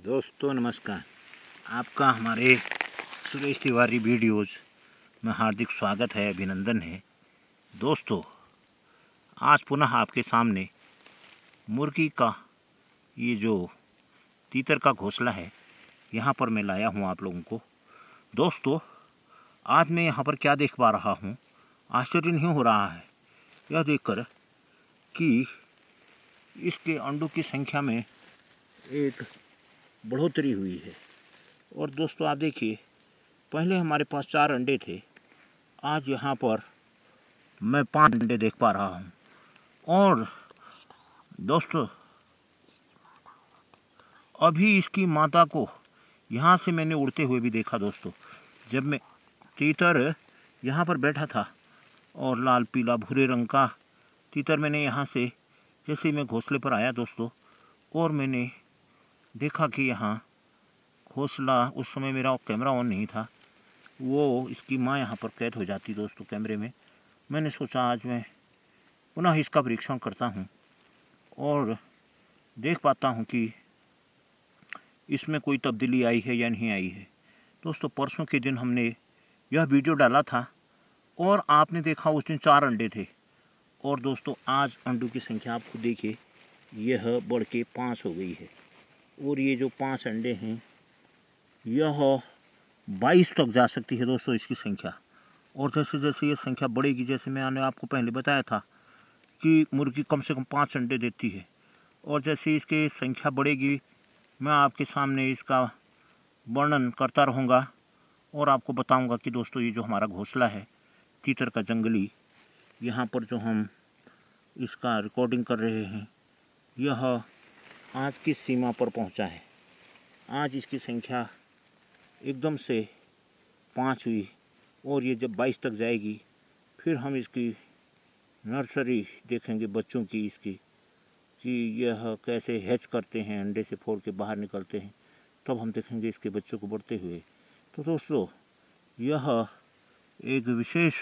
दोस्तों नमस्कार। आपका हमारे सुरेश तिवारी वीडियोज़ में हार्दिक स्वागत है, अभिनंदन है। दोस्तों आज पुनः आपके सामने मुर्गी का ये जो तीतर का घोंसला है यहाँ पर मैं लाया हूँ आप लोगों को। दोस्तों आज मैं यहाँ पर क्या देख पा रहा हूँ, आश्चर्य नहीं हो रहा है यह देखकर कि इसके अंडों की संख्या में एक बढ़ोतरी हुई है। और दोस्तों आप देखिए, पहले हमारे पास 4 अंडे थे, आज यहाँ पर मैं 5 अंडे देख पा रहा हूँ। और दोस्तों अभी इसकी माता को यहाँ से मैंने उड़ते हुए भी देखा। दोस्तों जब मैं तीतर यहाँ पर बैठा था और लाल पीला भूरे रंग का तीतर मैंने यहाँ से जैसे मैं घोंसले पर आया दोस्तों, और मैंने देखा कि यहाँ घोंसला, उस समय मेरा कैमरा ऑन नहीं था, वो इसकी माँ यहाँ पर कैद हो जाती दोस्तों कैमरे में। मैंने सोचा आज मैं पुनः इसका परीक्षण करता हूँ और देख पाता हूँ कि इसमें कोई तब्दीली आई है या नहीं आई है। दोस्तों परसों के दिन हमने यह वीडियो डाला था और आपने देखा उस दिन 4 अंडे थे। और दोस्तों आज अंडों की संख्या आप खुद देखिए, यह बढ़ के 5 हो गई है। और ये जो 5 अंडे हैं यह 22 तक जा सकती है दोस्तों इसकी संख्या। और जैसे जैसे ये संख्या बढ़ेगी, जैसे मैंने आपको पहले बताया था कि मुर्गी कम से कम 5 अंडे देती है, और जैसे इसकी संख्या बढ़ेगी मैं आपके सामने इसका वर्णन करता रहूँगा और आपको बताऊँगा कि दोस्तों ये जो हमारा घोंसला है तीतर का जंगली, यहाँ पर जो हम इसका रिकॉर्डिंग कर रहे हैं, यह आज की सीमा पर पहुँचा है। आज इसकी संख्या एकदम से 5 हुई और ये जब 22 तक जाएगी फिर हम इसकी नर्सरी देखेंगे बच्चों की इसकी, कि यह कैसे हैच करते हैं, अंडे से फोड़ के बाहर निकलते हैं, तब हम देखेंगे इसके बच्चों को बढ़ते हुए। तो दोस्तों यह एक विशेष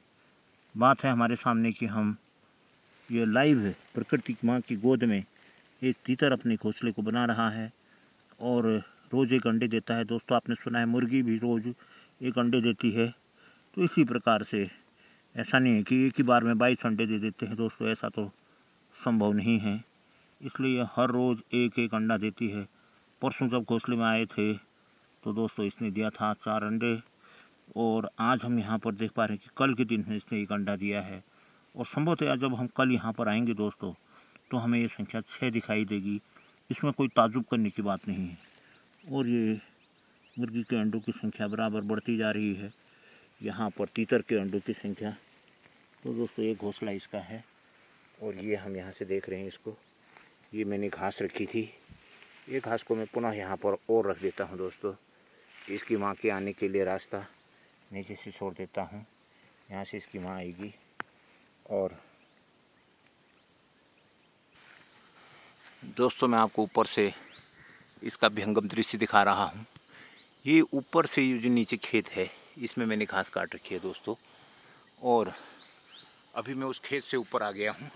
बात है हमारे सामने कि हम ये लाइव प्रकृति की माँ की गोद में एक तीतर अपने घोंसले को बना रहा है और रोज़ एक अंडे देता है। दोस्तों आपने सुना है मुर्गी भी रोज़ एक अंडे देती है, तो इसी प्रकार से ऐसा नहीं है कि एक ही बार में 22 अंडे दे देते हैं दोस्तों, ऐसा तो संभव नहीं है। इसलिए हर रोज़ एक एक अंडा देती है। परसों जब घोंसले में आए थे तो दोस्तों इसने दिया था 4 अंडे, और आज हम यहाँ पर देख पा रहे हैं कि कल के दिन में इसने एक अंडा दिया है। और संभवतः जब हम कल यहाँ पर आएंगे दोस्तों तो हमें ये संख्या 6 दिखाई देगी। इसमें कोई ताज्जुब करने की बात नहीं है। और ये मुर्गी के अंडों की संख्या बराबर बढ़ती जा रही है, यहाँ पर तीतर के अंडों की संख्या। तो दोस्तों ये घोंसला इसका है और ये हम यहाँ से देख रहे हैं इसको। ये मैंने घास रखी थी, ये घास को मैं पुनः यहाँ पर और रख देता हूँ दोस्तों। इसकी माँ के आने के लिए रास्ता नीचे से छोड़ देता हूँ, यहाँ से इसकी माँ आएगी। और दोस्तों मैं आपको ऊपर से इसका विहंगम दृश्य दिखा रहा हूँ। ये ऊपर से ये जो नीचे खेत है इसमें मैंने घास काट रखी है दोस्तों, और अभी मैं उस खेत से ऊपर आ गया हूँ।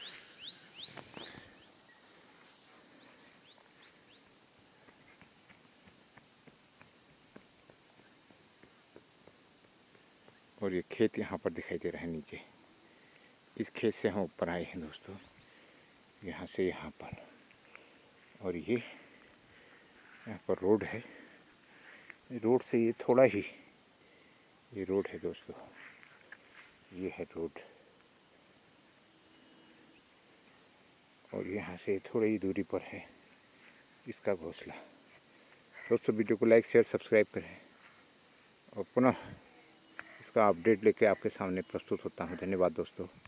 और ये खेत यहाँ पर दिखाई दे रहा है नीचे। इस खेत से हम ऊपर आए हैं दोस्तों, यहाँ से यहाँ पर। और ये यहाँ पर रोड है, रोड से ये थोड़ा ही ये रोड है दोस्तों, ये है रोड। और यहाँ से थोड़ी ही दूरी पर है इसका घोंसला। दोस्तों वीडियो को लाइक शेयर सब्सक्राइब करें और पुनः इसका अपडेट लेके आपके सामने प्रस्तुत होता हूँ। धन्यवाद दोस्तों।